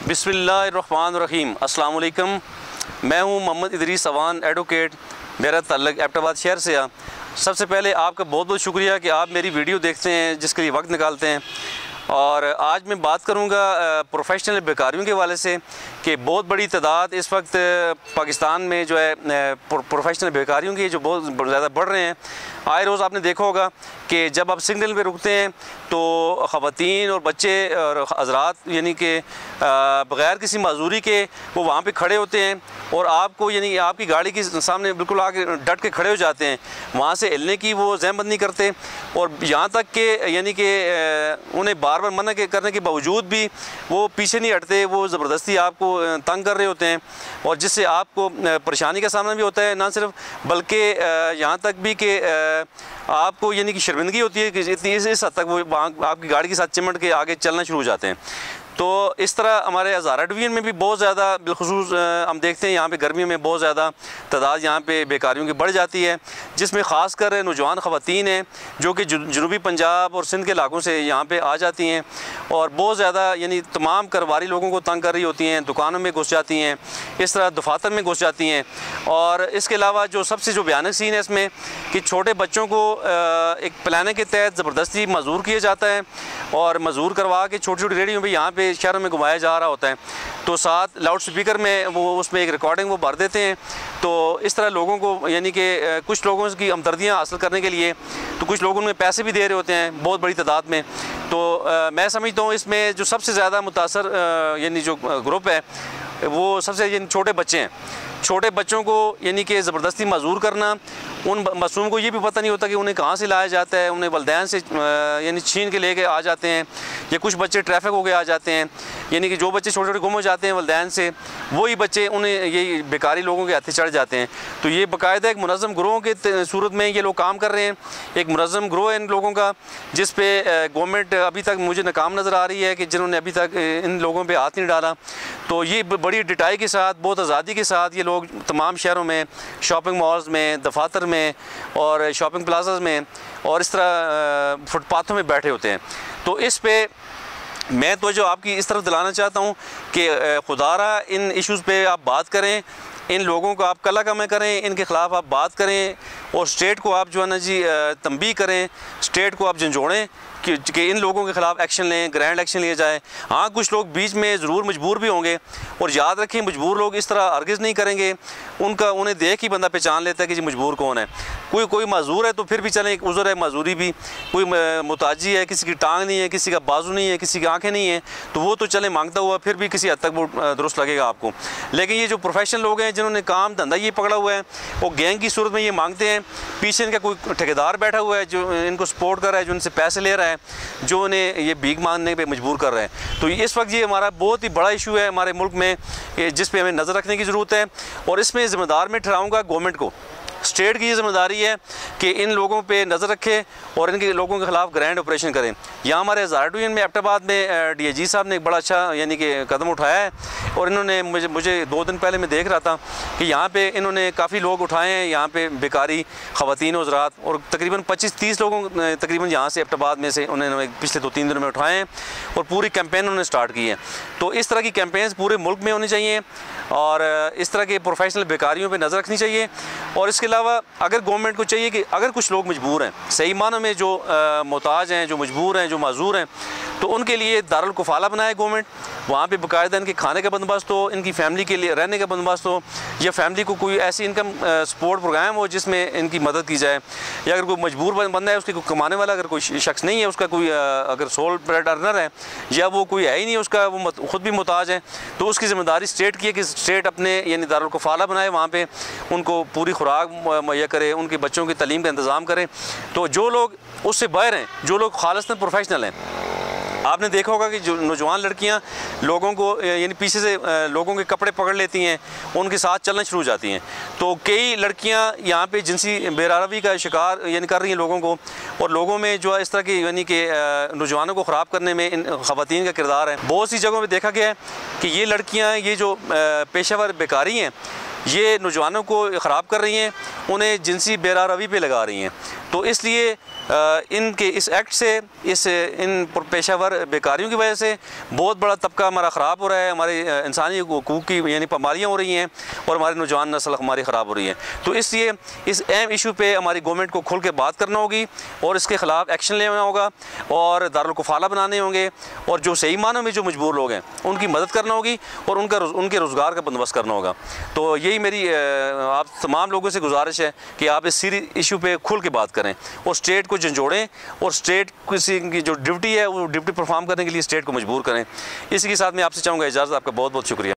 बिस्मिल्लाहिर्रहमानिर्रहीम। अस्सलाम वालेकुम। मैं हूं मोहम्मद इदरीस अवान एडवोकेट। मेरा ताल्लुक एबटाबाद शहर से है। सबसे पहले आपका बहुत बहुत शुक्रिया कि आप मेरी वीडियो देखते हैं, जिसके लिए वक्त निकालते हैं। और आज मैं बात करूंगा प्रोफेशनल बेकारियों के हवाले से कि बहुत बड़ी तादाद इस वक्त पाकिस्तान में जो है प्रोफेशनल बेकारियों की जो बहुत ज़्यादा बढ़ रहे हैं। आए रोज़ आपने देखा होगा कि जब आप सिग्नल पे रुकते हैं तो ख़वातीन और बच्चे और हज़रात यानी कि बग़ैर किसी माजूरी के वो वहाँ पे खड़े होते हैं और आपको यानी आपकी गाड़ी के सामने बिल्कुल आके डट के खड़े हो जाते हैं। वहाँ से हिलने की वो ज़हमत नहीं करते और यहाँ तक कि यानी कि उन्हें बार बार मना करने के बावजूद भी वो पीछे नहीं हटते। वो ज़बरदस्ती आपको तंग कर रहे होते हैं और जिससे आपको परेशानी का सामना भी होता है, ना सिर्फ बल्कि यहाँ तक भी कि आपको यानी कि शर्मिंदगी होती है कि इस हद तक वो आपकी गाड़ी के साथ चिमट के आगे चलना शुरू हो जाते हैं। तो इस तरह हमारे हज़ारा डिवीज़न में भी बहुत ज़्यादा बिलखुसूस हम देखते हैं यहाँ पे गर्मियों में बहुत ज़्यादा तादाद यहाँ पे बेकारियों की बढ़ जाती है, जिसमें ख़ासकर नौजवान ख़वातीन हैं जो कि जनूबी पंजाब और सिंध के इलाकों से यहाँ पे आ जाती हैं और बहुत ज़्यादा यानी तमाम कारोबारी लोगों को तंग कर रही होती हैं, दुकानों में घुस जाती हैं, इस तरह दफातर में घुस जाती हैं। और इसके अलावा जो सबसे जो भयानक सीन है इसमें कि छोटे बच्चों को एक प्लानिंग के तहत ज़बरदस्ती मजबूर किया जाता है और मजबूर करवा के छोटी छोटी रेडियो में यहाँ पे शहरों में घुमाया जा रहा होता है। तो साथ लाउड स्पीकर में वो उसमें एक रिकॉर्डिंग वो भर देते हैं। तो इस तरह लोगों को यानी कि कुछ लोगों की हमदर्दियाँ हासिल करने के लिए तो कुछ लोग उनमें पैसे भी दे रहे होते हैं बहुत बड़ी तादाद में। तो मैं समझता हूँ इसमें जो सबसे ज़्यादा मुतासर यानी जो ग्रुप है वो सबसे यानी छोटे बच्चे हैं। छोटे बच्चों को यानी कि ज़बरदस्ती मजबूर करना, उन मासूम को ये भी पता नहीं होता कि उन्हें कहाँ से लाया जाता है, उन्हें वलदैन से यानी छीन के लेके आ जाते हैं या कुछ बच्चे ट्रैफिक हो के आ जाते हैं। यानी कि जो बच्चे छोटे छोटे गुम हो जाते हैं वलदैन से, वही बच्चे उन्हें यही बेकारी लोगों के हाथे चढ़ जाते हैं। तो ये बाकायदा एक मुनज़्ज़म ग्रोह के सूरत में ये लोग काम कर रहे हैं। एक मुनज़्ज़म ग्रोह है इन लोगों का, जिस पे गवर्नमेंट अभी तक मुझे नाकाम नज़र आ रही है कि जिन्होंने अभी तक इन लोगों पर हाथ नहीं डाला। तो ये बड़ी डिटाई के साथ, बहुत आज़ादी के साथ ये लोग तमाम शहरों में, शॉपिंग मॉल्स में, दफातर में और शॉपिंग प्लाजाज में और इस तरह फुटपाथों में बैठे होते हैं। तो इस पे मैं तो जो आपकी इस तरफ दिलाना चाहता हूँ कि खुदारा इन इश्यूज़ पे आप बात करें, इन लोगों को आप कला कमें करें, इनके ख़िलाफ़ आप बात करें और स्टेट को आप जो है ना जी तंबीह करें, स्टेट को आप झंझोड़ें कि इन लोगों के ख़िलाफ़ एक्शन लें, ग्रैंड एक्शन लिया जाए। हाँ, कुछ लोग बीच में ज़रूर मजबूर भी होंगे और याद रखें मजबूर लोग इस तरह हरगिज़ नहीं करेंगे। उन्हें देख ही बंदा पहचान लेता है कि जी मजबूर कौन है। कोई माजूर है तो फिर भी चलें, एक उज़र है माजूरी भी। कोई मुताजी है, किसी की टांग नहीं है, किसी का बाजू नहीं है, किसी की आँखें नहीं है, तो वो तो चले मांगता हुआ फिर भी किसी हद तक वो दुरुस्त लगेगा आपको। लेकिन ये जो प्रोफेशनल लोग हैं जिन्होंने काम धंधा ये पकड़ा हुआ है, वो गैंग की सूरत में ये मांगते हैं। पीछे इनका कोई ठेकेदार बैठा हुआ है जो इनको सपोर्ट कर रहा है, जो इनसे पैसे ले रहा है, जो उन्हें ये भीख मांगने पे मजबूर कर रहे हैं। तो इस वक्त ये हमारा बहुत ही बड़ा इशू है हमारे मुल्क में, जिस पे हमें नज़र रखने की ज़रूरत है। और इसमें ज़िम्मेदार मैं ठहराऊँगा गवर्नमेंट को। स्टेट की ये ज़िम्मेदारी है कि इन लोगों पे नज़र रखे और इनके लोगों के ख़िलाफ़ ग्रैंड ऑपरेशन करें। यहाँ हमारे हज़ारा डिवीज़न में एबटाबाद में DIG साहब ने एक बड़ा अच्छा यानी कि कदम उठाया है और इन्होंने मुझे 2 दिन पहले मैं देख रहा था कि यहाँ पे इन्होंने काफ़ी लोग उठाए हैं यहाँ पे बेकारी ख़वातीन और हज़रात, और तकरीबन 25-30 लोगों तकरीबन यहाँ से एबटाबाद में से उन्होंने पिछले 2-3 दिनों में उठाए हैं और पूरी कैंपेन उन्होंने स्टार्ट की है। तो इस तरह की कैंपेन्स पूरे मुल्क में होनी चाहिए और इस तरह के प्रोफेशनल बेकारियों पे नज़र रखनी चाहिए। और इसके अलावा अगर गवर्नमेंट को चाहिए कि अगर कुछ लोग मजबूर हैं, सही मानों में जो मोहताज हैं, जो मजबूर हैं, जो माजूर हैं, तो उनके लिए दारुल कुफाला बनाए गवर्नमेंट। वहाँ पे बाकायदा इनके खाने का बंदोबस्त हो, इनकी फैमिली के लिए रहने का बंदोबस्त हो, या फैमिली को कोई ऐसी इनकम सपोर्ट प्रोग्राम हो जिसमें इनकी मदद की जाए। या अगर कोई मजबूर बंदा है, उसके कोई कमाने वाला अगर कोई शख्स नहीं है, उसका कोई अगर सोल ब्रेड अर्नर है या वो कोई है ही नहीं, उसका वो ख़ुद भी मोहताज है, तो उसकी ज़िम्मेदारी स्टेट की है कि स्टेट अपने यानी दारुल कुफाला बनाए, वहाँ पे उनको पूरी खुराक मुहैया करे, उनके बच्चों की तालीम का इंतज़ाम करें। तो जो लोग उससे बाहर हैं, जो लोग खालिसन प्रोफेशनल हैं, आपने देखा होगा कि जो नौजवान लड़कियां लोगों को यानी पीछे से लोगों के कपड़े पकड़ लेती हैं, उनके साथ चलना शुरू हो जाती हैं। तो कई लड़कियां यहाँ पे जिनसी बेरारवी का शिकार यानी कर रही हैं लोगों को, और लोगों में जो है इस तरह की यानी कि नौजवानों को ख़राब करने में इन ख़वातीन का किरदार है। बहुत सी जगहों पर देखा गया है कि ये लड़कियाँ, ये जो पेशेवर बेकारी हैं, ये नौजवानों को ख़राब कर रही हैं, उन्हें जिनसी बेरारवी पे लगा रही हैं। तो इसलिए इनके इस एक्ट से, इन पेशावर बेकारियों की वजह से बहुत बड़ा तबका हमारा ख़राब हो रहा है, हमारे इंसानी हकूक़ की यानी पामारियाँ हो रही हैं और हमारी नौजवान नस्ल हमारी ख़राब हो रही है। तो इसलिए इस अहम इशू पे हमारी गवर्नमेंट को खुल के बात करना होगी और इसके ख़िलाफ़ एक्शन लेना होगा और दारुल कुफ़ाला बनाने होंगे और जो सही मानों में जो मजबूर लोग हैं उनकी मदद करना होगी और उनके रोज़गार का बंदोबस्त करना होगा। तो यही मेरी आप तमाम लोगों से गुजारिश है कि आप इस सीरियस इशू पे खुल के बात करें और स्टेट को झंझोड़ें और स्टेट किसी की जो ड्यूटी है वो ड्यूटी परफॉर्म करने के लिए स्टेट को मजबूर करें। इसी के साथ मैं आपसे चाहूँगा इजाज़त। आपका बहुत बहुत शुक्रिया।